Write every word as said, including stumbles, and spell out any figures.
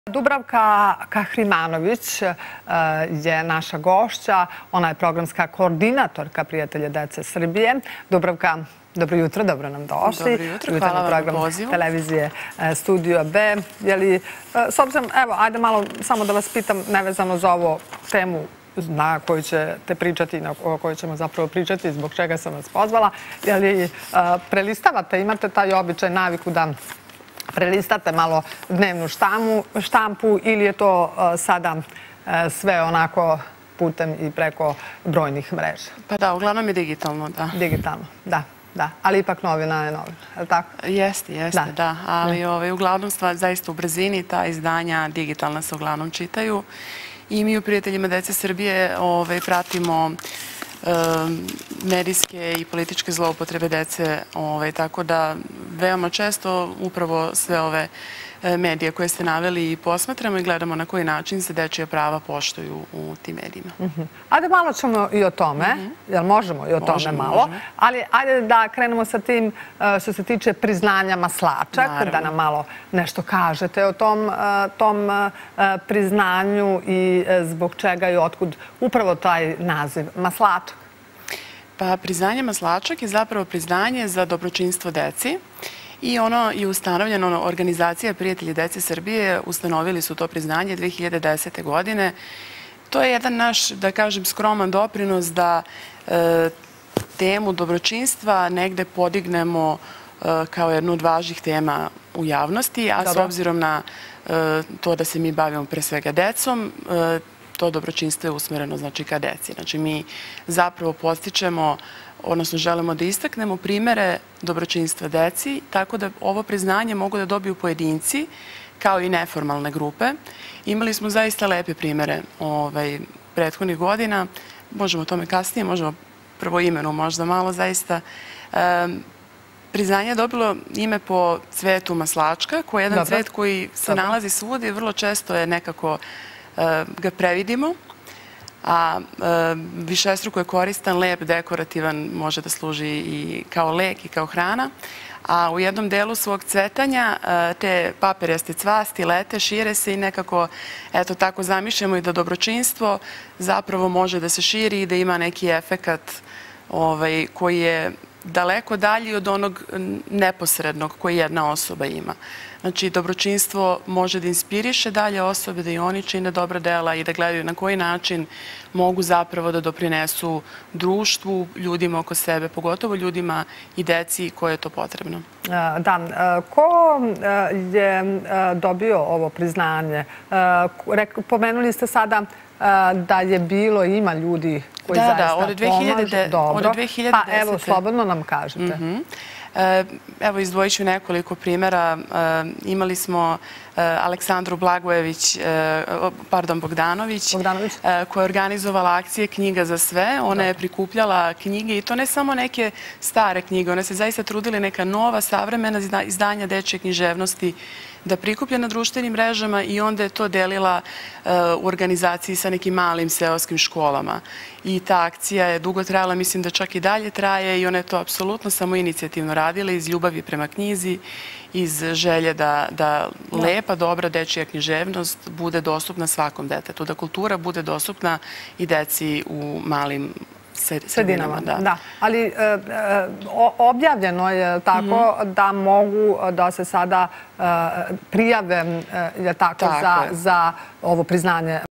Dubravka Kahrimanović je naša gošća. Ona je programska koordinatorka Prijatelja dece Srbije. Dubravka, dobro jutro, dobro nam došli. Dobro jutro, hvala vam na pozivu. Televizije Studio B. S obzirom, evo, ajde malo samo da vas pitam nevezano za ovu temu na koju ćete pričati, o kojoj ćemo zapravo pričati, zbog čega sam vas pozvala. Je li prelistavate, imate taj običaj, naviku da prelistate malo dnevnu štampu ili je to sada sve onako putem i preko brojnih mreža? Pa da, uglavnom je digitalno, da. Digitalno, da. Da, ali ipak novina je novina, je li tako? Jeste, jeste, da. Ali uglavnom stvar zaista u brzini, ta izdanja digitalna se uglavnom čitaju. I mi u Prijateljima dece Srbije pratimo medijske i političke zloupotrebe dece, tako da veoma često upravo sve ove medije koje ste naveli posmatramo i gledamo na koji način se dečija prava poštuju u tim medijima. Ajde malo ćemo i o tome, jer možemo i o tome malo, ali ajde da krenemo sa tim što se tiče priznanja Maslačak, da nam malo nešto kažete o tom priznanju i zbog čega i otkud upravo taj naziv Maslačak. Pa priznanje Maslačak je zapravo priznanje za dobročinstvo deci. I ono je ustanovljeno, organizacija Prijatelji dece Srbije ustanovili su to priznanje dve hiljade desete. godine. To je jedan naš, da kažem, skroman doprinos da temu dobročinstva negde podignemo kao jednu od važnih tema u javnosti, a s obzirom na to da se mi bavimo pre svega decom, to dobročinstvo je usmereno znači ka deci. Znači mi zapravo postičemo, odnosno želimo da istaknemo primere dobročinstva deci, tako da ovo priznanje mogu da dobiju pojedinci kao i neformalne grupe. Imali smo zaista lepe primere prethodnih godina, možemo o tome kasnije, možemo prvo imenu možda malo zaista. Priznanje je dobilo ime po cvetu Maslačka, koji je jedan cvet koji se nalazi svudi i vrlo često je nekako ga previdimo, a višestruko je koristan, lep, dekorativan, može da služi i kao lek i kao hrana, a u jednom delu svog cvetanja te papirjaste cvasti lete, šire se i nekako, eto tako zamišljamo i da dobročinstvo zapravo može da se širi i da ima neki efekat koji je daleko dalji od onog neposrednog koji jedna osoba ima. Znači, dobročinstvo može da inspiriše dalje osobe, da i oni čine dobra dela i da gledaju na koji način mogu zapravo da doprinesu društvu, ljudima oko sebe, pogotovo ljudima i deci koje je to potrebno. Da. Ko je dobio ovo priznanje? Pomenuli ste sada da je bilo i ima ljudi koji zaista pomažu. Dobro. Pa evo, slobodno nam kažete. Evo, izdvojit ću nekoliko primjera. Imali smo Aleksandru Blagojević, pardon, Bogdanović, koja je organizovala akcije Knjiga za sve. Ona je prikupljala knjige i to ne samo neke stare knjige. Ona se zaista trudila neka nova, savremena izdanja dečje književnosti da prikuplja na društvenim mrežama i onda je to delila u organizaciji sa nekim malim seoskim školama. I ta akcija je dugo trajala, mislim da čak i dalje traje i ona je to apsolutno samoinicijativno radila iz ljubavi prema knjizi, iz želje da lepa, dobra dečija književnost bude dostupna svakom detetu, da kultura bude dostupna i deci u malim sredinama. Da, ali objavljeno je tako da mogu da se sada prijave za ovo priznanje